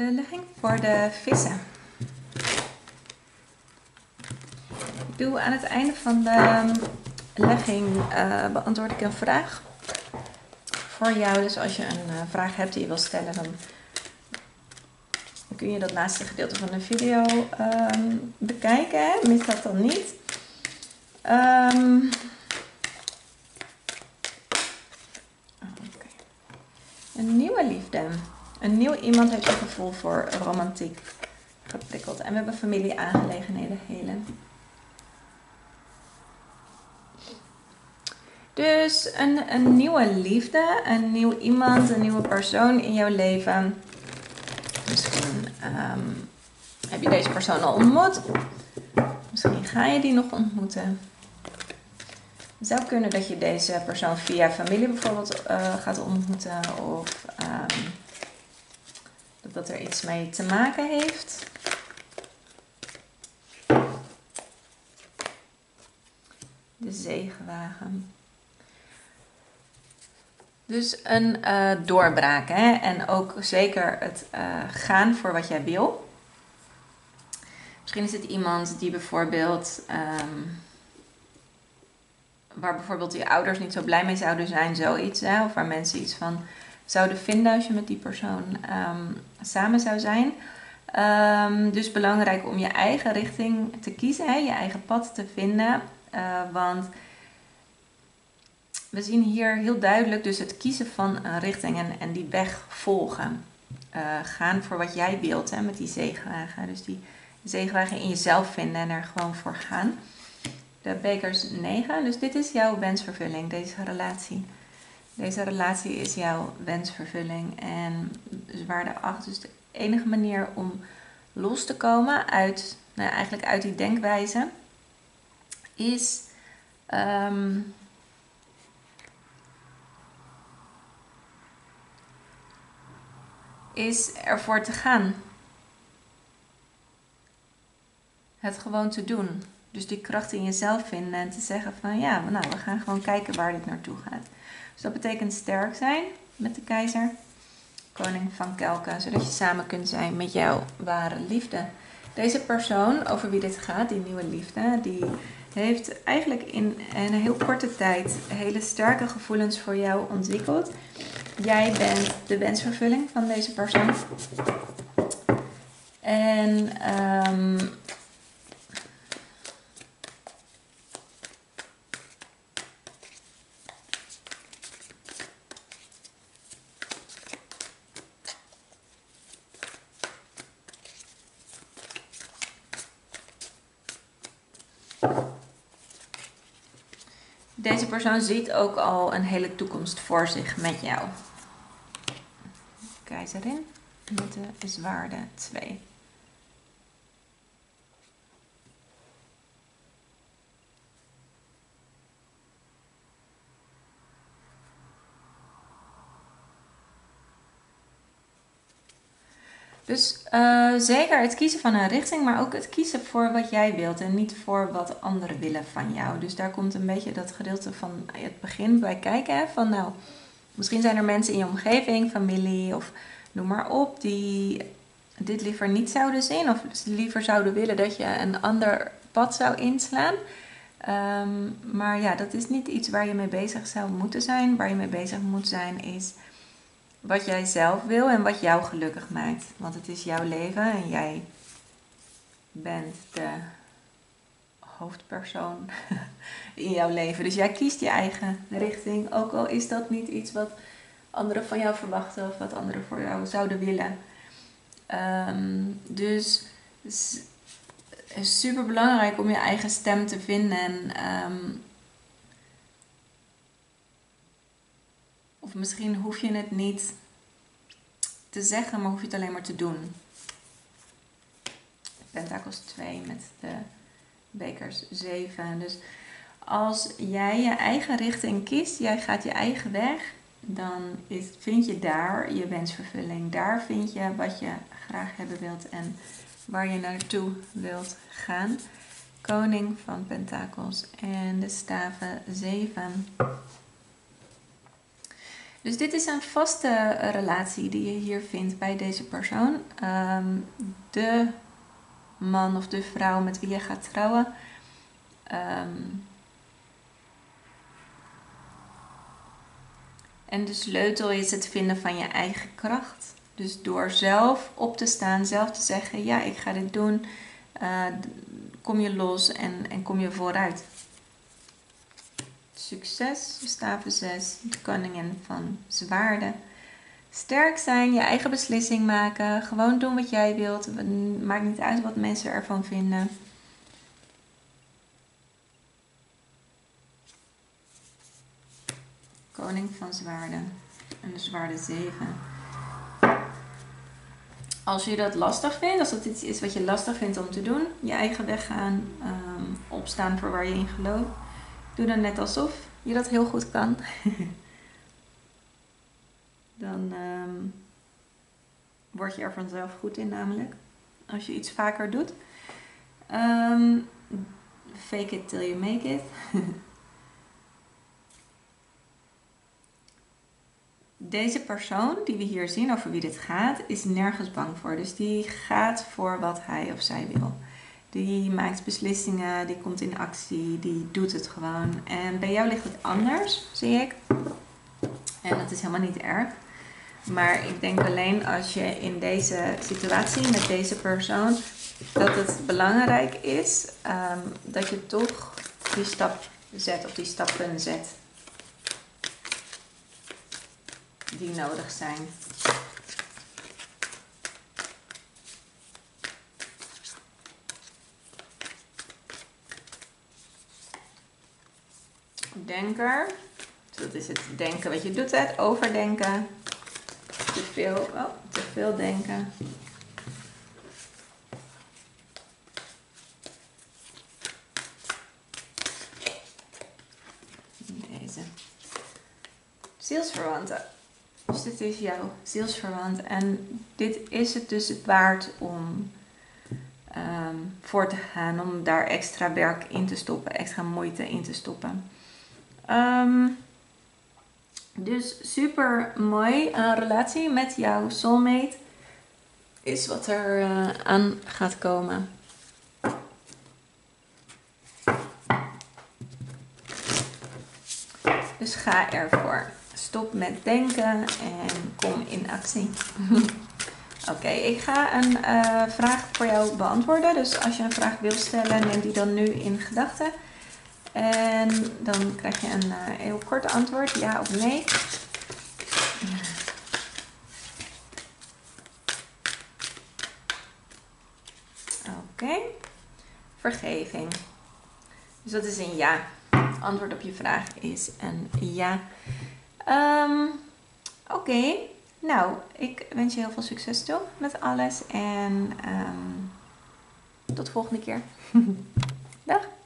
De legging voor de vissen. Ik doe aan het einde van de legging beantwoord ik een vraag voor jou. Dus als je een vraag hebt die je wil stellen, dan kun je dat laatste gedeelte van de video bekijken. Mis dat dan niet. Een nieuwe liefde. Een nieuw iemand heeft een gevoel voor romantiek geprikkeld. En we hebben familieaangelegenheden helen. Dus een nieuwe liefde, een nieuw iemand, een nieuwe persoon in jouw leven. Misschien heb je deze persoon al ontmoet. Misschien ga je die nog ontmoeten. Het zou kunnen dat je deze persoon via familie bijvoorbeeld gaat ontmoeten. Of dat er iets mee te maken heeft. De zegenwagen. Dus een doorbraak. Hè? En ook zeker het gaan voor wat jij wil. Misschien is het iemand die bijvoorbeeld... waar bijvoorbeeld je ouders niet zo blij mee zouden zijn. Zoiets. Hè? Of waar mensen iets van zouden vinden als je met die persoon samen zou zijn. Dus belangrijk om je eigen richting te kiezen. Hè? Je eigen pad te vinden. Want... we zien hier heel duidelijk dus het kiezen van een richting en die weg volgen. Gaan voor wat jij wilt, hè, met die zegenwagen. Dus die zegenwagen in jezelf vinden en er gewoon voor gaan. De bekers 9. Dus dit is jouw wensvervulling, deze relatie. Deze relatie is jouw wensvervulling. En dus waarde 8. Dus de enige manier om los te komen uit, nou ja, eigenlijk uit die denkwijze is... is ervoor te gaan. Het gewoon te doen. Dus die kracht in jezelf vinden en te zeggen van ja, nou, we gaan gewoon kijken waar dit naartoe gaat. Dus dat betekent sterk zijn met de keizer. Koning van Kelken, zodat je samen kunt zijn met jouw ware liefde. Deze persoon over wie dit gaat, die nieuwe liefde, die heeft eigenlijk in een heel korte tijd hele sterke gevoelens voor jou ontwikkeld. Jij bent de wensvervulling van deze persoon. En deze persoon ziet ook al een hele toekomst voor zich met jou. Keizerin met de zwaarden 2. Dus zeker het kiezen van een richting, maar ook het kiezen voor wat jij wilt en niet voor wat anderen willen van jou. Dus daar komt een beetje dat gedeelte van het begin bij kijken. Hè? Van nou, misschien zijn er mensen in je omgeving, familie of noem maar op, die dit liever niet zouden zien. Of liever zouden willen dat je een ander pad zou inslaan. Maar ja, dat is niet iets waar je mee bezig zou moeten zijn. Waar je mee bezig moet zijn is wat jij zelf wil en wat jou gelukkig maakt. Want het is jouw leven en jij bent de hoofdpersoon in jouw leven. Dus jij kiest je eigen richting. Ook al is dat niet iets wat anderen van jou verwachten of wat anderen voor jou zouden willen. Dus het is super belangrijk om je eigen stem te vinden. Of misschien hoef je het niet te zeggen, maar hoef je het alleen maar te doen. Pentakels 2 met de bekers 7. Dus als jij je eigen richting kiest, jij gaat je eigen weg, dan vind je daar je wensvervulling. Daar vind je wat je graag hebben wilt en waar je naartoe wilt gaan. Koning van Pentakels en de staven 7. Dus dit is een vaste relatie die je hier vindt bij deze persoon. De man of de vrouw met wie je gaat trouwen. En de sleutel is het vinden van je eigen kracht. Dus door zelf op te staan, zelf te zeggen, ja, ik ga dit doen. Kom je los en kom je vooruit. Succes, staven 6, de koningin van zwaarden. Sterk zijn, je eigen beslissing maken. Gewoon doen wat jij wilt. Maakt niet uit wat mensen ervan vinden. Koning van zwaarden. En de zwaarden 7. Als je dat lastig vindt, als dat iets is wat je lastig vindt om te doen, je eigen weg gaan, opstaan voor waar je in gelooft, doe dan net alsof je dat heel goed kan. Dan word je er vanzelf goed in namelijk. Als je iets vaker doet. Fake it till you make it. Deze persoon die we hier zien, over wie dit gaat, is nergens bang voor. Dus die gaat voor wat hij of zij wil. Die maakt beslissingen, die komt in actie, die doet het gewoon. En bij jou ligt het anders, zie ik. En dat is helemaal niet erg. Maar ik denk alleen als je in deze situatie met deze persoon, dat het belangrijk is dat je toch die stap zet of die stappen zet die nodig zijn. Denker, dat is het denken wat je doet, het overdenken. Te veel denken. Deze. Zielsverwanten. Dus dit is jouw zielsverwant. En dit is het dus waard om voor te gaan. Om daar extra werk in te stoppen. Extra moeite in te stoppen. Dus super mooi. Een relatie met jouw soulmate is wat er aan gaat komen. Dus ga ervoor. Stop met denken en kom in actie. Oké, ik ga een vraag voor jou beantwoorden. Dus als je een vraag wil stellen, neem die dan nu in gedachten. En dan krijg je een heel kort antwoord, ja of nee. Oké. Vergeving. Dus dat is een ja. Het antwoord op je vraag is een ja. Oké. Nou, ik wens je heel veel succes toe met alles. En tot de volgende keer. Dag.